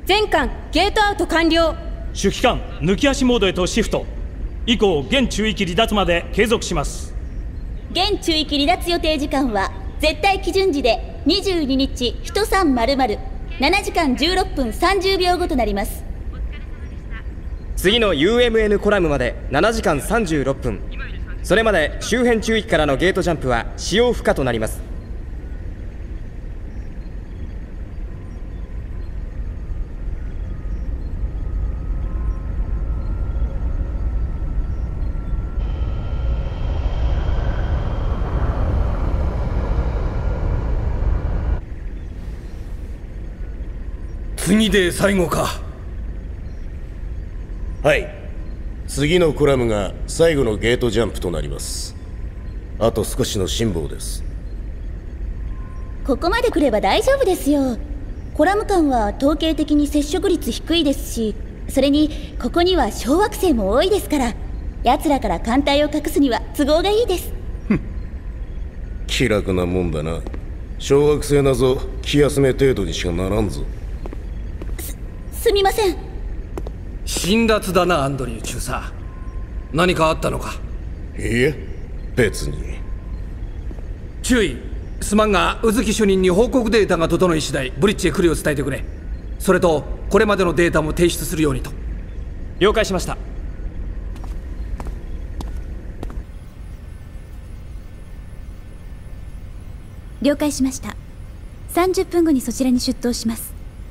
全艦ゲートアウト完了。 主機関抜き足モードへとシフト。以降現中域離脱まで継続します。 現中域離脱予定時間は絶対基準時で22日1300、7時間16分30秒後となります。 次の UMN コラムまで7時間36分。それまで周辺中域からのゲートジャンプは使用不可となります。 次で最後か。 はい、次のコラムが最後のゲートジャンプとなります。あと少しの辛抱です。 ここまで来れば大丈夫ですよ。コラム間は統計的に接触率低いですし、それにここには小惑星も多いですから、奴らから艦隊を隠すには都合がいいです。 気楽なもんだな。小惑星なぞ気休め程度にしかならんぞ。 すみません。 辛辣だな、アンドリュー中佐。何かあったのか？ いいえ、別に。 注意。すまんが宇月主任に報告データが整い次第ブリッジへ来るよう伝えてくれ。それとこれまでのデータも提出するようにと。 了解しました。 了解しました。30分後にそちらに出頭します。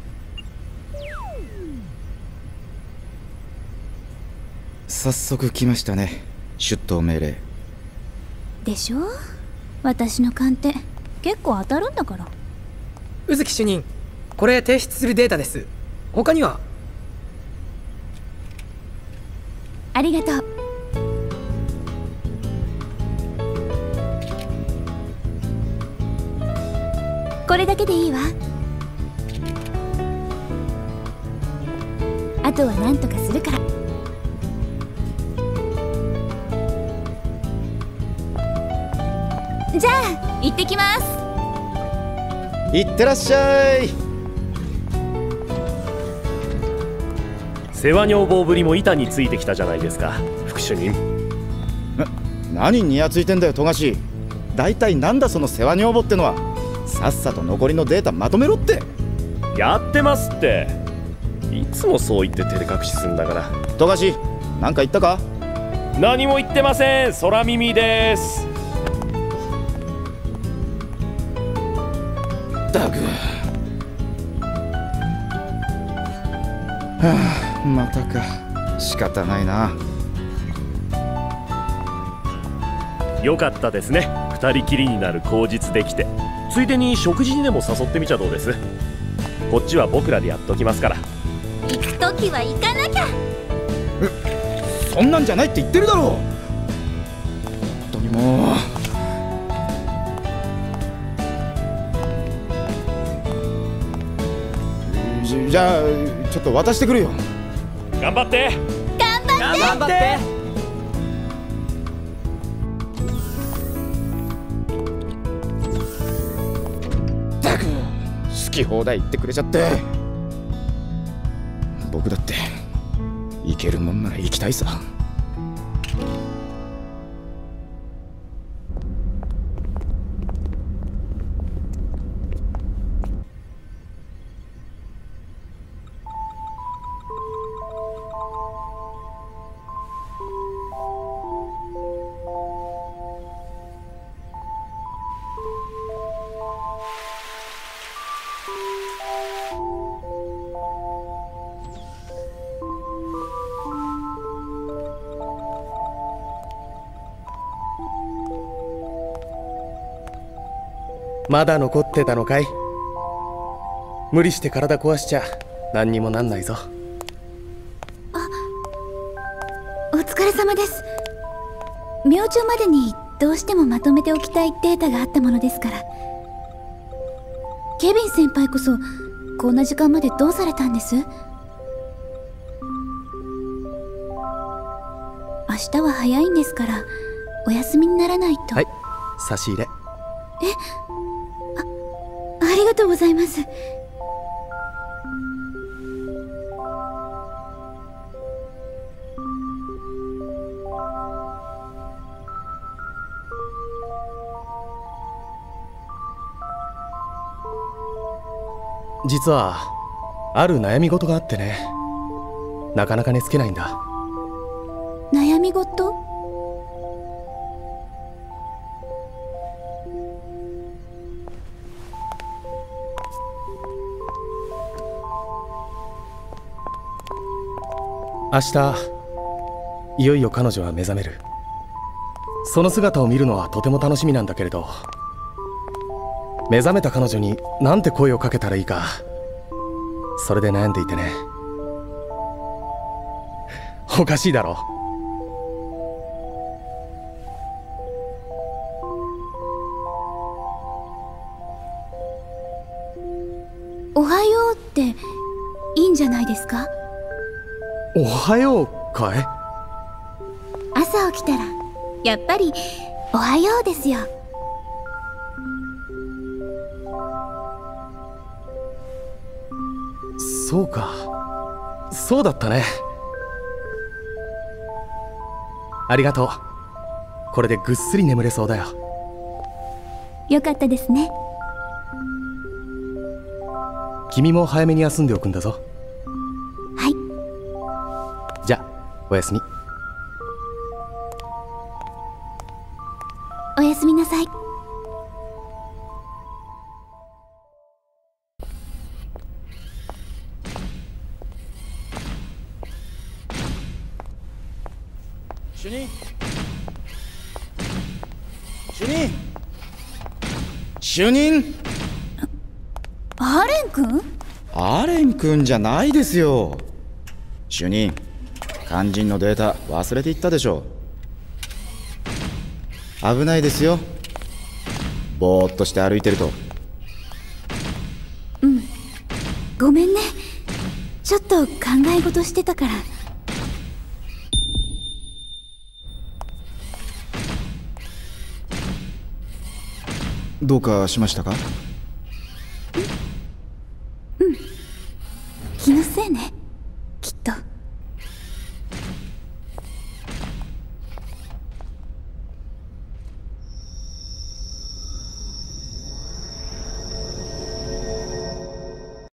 早速来ましたね、出頭命令。 でしょ？私の鑑定結構当たるんだから。 宇月主任、これ提出するデータです。他には？ ありがとう。これだけでいいわ。あとは何とかするから。じゃあ行ってきます。 いってらっしゃい。 世話女房ぶりも板についてきたじゃないですか、副主任。 何にやついてんだよ、富樫。大体なんだその世話女房ってのは。さっさと残りのデータまとめろって。 やってますって。いつもそう言って照れ隠しすんだから。 富樫、なんか言ったか？ 何も言ってません。空耳です。 だく。はあ、またか。仕方ないな。 よかったですね、二人きりになる口実できて。ついでに食事にでも誘ってみちゃどうです？こっちは僕らでやっときますから。 行くときは行かなきゃ。 そんなんじゃないって言ってるだろう。本当にもう。じゃあちょっと渡してくるよ。 頑張って。 頑張って。 ったく、好き放題言ってくれちゃって。僕だって行けるもんなら行きたいさ。 まだ残ってたのかい？無理して体壊しちゃ何にもなんないぞ。 お疲れ様です。明朝までにどうしてもまとめておきたいデータがあったものですから。ケビン先輩こそこんな時間までどうされたんです？明日は早いんですからお休みにならないと。 はい、差し入れ。 ありがとうございます。 実はある悩み事があってね、なかなか寝つけないんだ。 悩み事？ 明日いよいよ彼女は目覚める。その姿を見るのはとても楽しみなんだけれど、目覚めた彼女になんて声をかけたらいいか、それで悩んでいてね。おかしいだろ。 おはようっていいんじゃないですか？ おはようかい？ 朝起きたらやっぱりおはようですよ。 そうか、そうだったね。ありがとう。これでぐっすり眠れそうだよ。 よかったですね。 君も早めに休んでおくんだぞ。 はい。 じゃあおやすみ。 おやすみなさい。 主任、主任、主任。 アレン君？ アレン君じゃないですよ。主任、肝心のデータ忘れていったでしょ。危ないですよ、ぼーっとして歩いてると。 うん、ごめんね。ちょっと考え事してたから。 どうかしましたか？